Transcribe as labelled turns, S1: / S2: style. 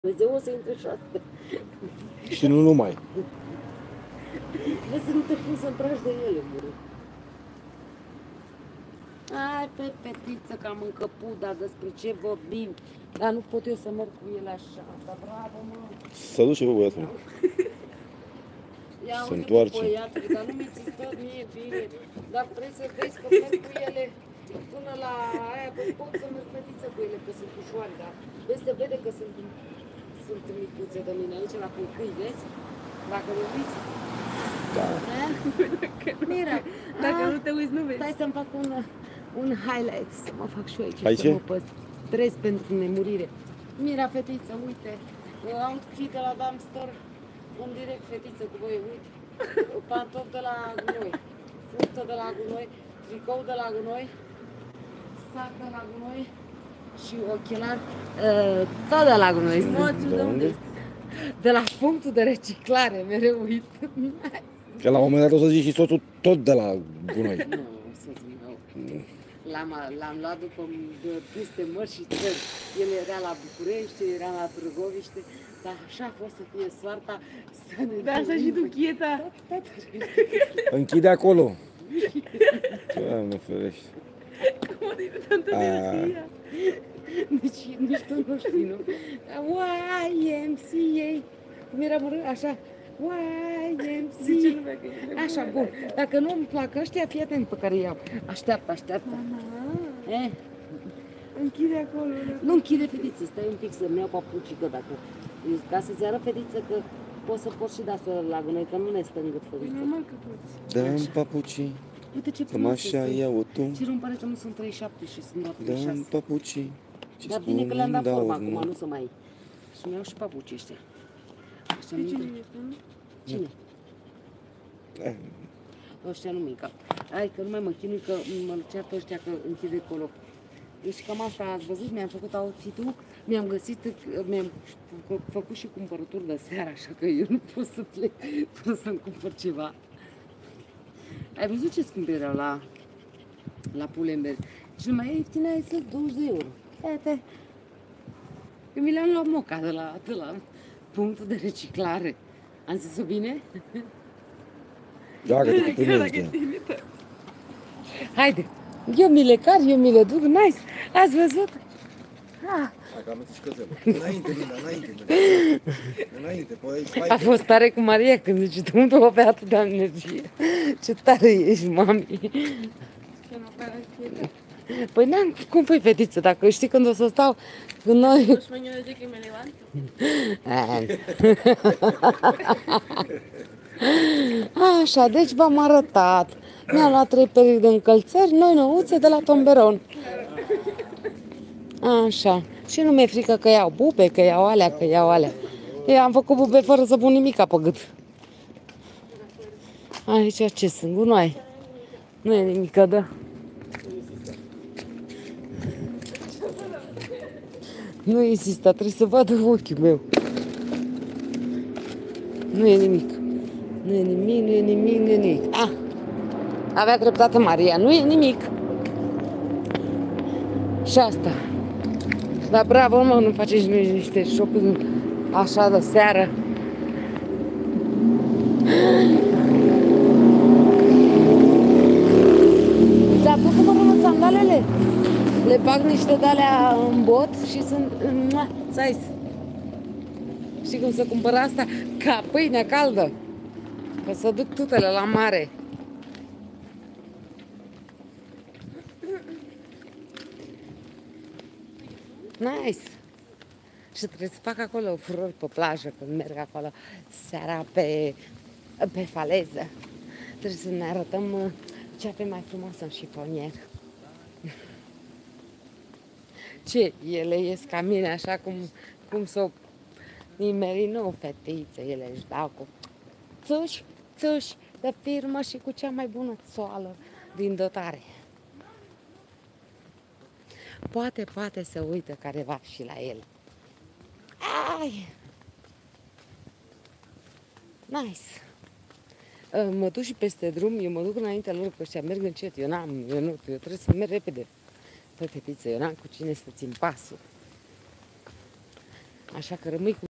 S1: Dumnezeu o să intre și asta.
S2: Și nu numai.
S1: Vă să nu te pun să îmbraci de ele, mure. Hai, fetiță, că am încăput, dar despre ce vorbim? Dar nu pot eu să merg cu ele așa. Dar bravo, mă.
S2: Să duce pe băiatul.
S1: Ia
S2: Se
S1: uite,
S2: întoarce.
S1: băiatul, dar nu mi-ți stă mie bine. Dar vrei să vezi că merg cu ele până la aia, păi pot să merg fetiță cu ele, că sunt ușoare, dar vezi, se vede că sunt micuțe de mine aici, la pulcâi, vezi? Dacă mă uiți.
S2: Da.
S1: Mira,
S3: Dacă nu te uiți, nu vezi.
S1: stai să-mi fac un highlight, să mă fac și eu aici,
S2: Aici?
S1: să mă păstrez pentru nemurire. Mira, fetiță, uite, am fi de la Dumpster, în direct, fetiță, cu voi, uite, pantofi de la gunoi, furtă de la gunoi, tricou de la gunoi, sac de la gunoi și ochelari, tot de la gunoi.
S2: De unde?
S1: De la punctul de reciclare, mereu uit.
S2: Că la un moment dat o să zici și soțul tot de la gunoi.
S1: Nu, soțul meu. L-am luat după peste mări și țări. El era la București, era la Târgoviște, dar așa a fost să fie soarta să ne
S3: De asta și tu chieta.
S2: Închide acolo. Doamne ferește.
S3: Cum o de tantă energie.
S1: Nici tu nu știi, nu? YMCA. Cum era mărât? Așa.
S3: Zice
S1: YMCA.
S3: lumea că e nebună.
S1: Așa, bun. Dacă nu îmi plac ăștia, fii atent pe care iau. Așteaptă.
S3: Mama,
S1: Eh?
S3: închide acolo.
S1: Nu închide, fetiță, stai un pic să-mi iau papucii, că dacă... Ca să-ți arăt, fetiță, că poți să porți și de asta la gunoi, că nu ne stă în gât,
S3: Păi
S1: fetiță.
S3: normal că poți.
S2: Dă-mi papucii,
S1: Uite ce
S2: cam
S1: frumoase
S2: așa
S1: sunt.
S2: iau tu.
S1: Și nu-mi pare că nu sunt 37 și sunt doar
S2: Dă-mi
S1: 36.
S2: papucii. Ce
S1: Dar bine că le-am dat
S2: spun,
S1: forma
S2: dau,
S1: acum,
S2: mă.
S1: nu să mai... Și-mi iau și papucii ăștia. Ăștia
S3: De
S1: nu
S3: ce
S1: intră.
S3: nu este, nu?
S1: Cine?
S2: Eh,
S1: Ăștia nu mică. Hai că nu mai mă chinui, că mă ceartă ăștia că închide colo. Deci cam asta ați văzut, mi-am făcut outfit-ul, mi-am găsit, mi-am făcut și cumpărături de seară, așa că eu nu pot să plec până să-mi cumpăr ceva. Ai văzut ce scump erau la Pull&Bear? Și numai ieftină ai zis 20 de euro. Uite, eu mi le-am luat moca de la punctul de reciclare. Am zis-o bine?
S2: Dacă te
S3: Exact,
S2: primești.
S3: dacă te imită.
S1: Haide! Eu mi le car, eu mi le duc, nice! Ați văzut? Ah.
S2: Hai că am și căzele. Înainte, Linda, înainte. Înainte, păi,
S1: A fost tare cu Maria când zice, tu nu avea atât de energie. Ce tare ești, mami.
S3: Că nu apare chieta.
S1: Păi n-am, cum păi, fetiță, dacă știi când o să stau cu noi...
S3: Los mañana de que me levanto.
S1: Așa, deci v-am arătat. Mi-am luat 3 perechi de încălțări, noi nouțe de la Tomberon. Așa. Și nu mi-e frică că iau bube, că iau alea, că iau alea. Eu am făcut bube fără să pun nimica pe gât. Aici ce sunt? Gunoi. Nu e nimică, da. Nu insista, trebuie să vadă ochiul meu. Nu e nimic. Nu e nimic, nu e nimic, nu e nimic. Ah! Avea dreptate Maria, nu e nimic. Și asta. Dar bravo, mă, nu faceți niște shopping așa de seară. Ți-a plăcut, mă, rămân sandalele? Le bag niște de-alea în bot și sunt... Ți-ai. Știi cum să cumpăr asta? Ca pâinea caldă. Că să duc tutele la mare. Nice. Și trebuie să fac acolo furori pe plajă când merg acolo seara pe faleză. Trebuie să ne arătăm ce avem mai frumos în șifonier. Ce? Ele ies ca mine așa cum s-o nimeri, nu, fetițe, ele își dau cu țuși de firmă și cu cea mai bună țoală din dotare. Poate să uită careva și la el. Ai! Nice! Mă duc și peste drum, eu mă duc înaintea lor, că ăștia merg încet, eu trebuie să merg repede. Păi, fetiță, eu n-am cu cine să țin pasul. Așa că rămâi cu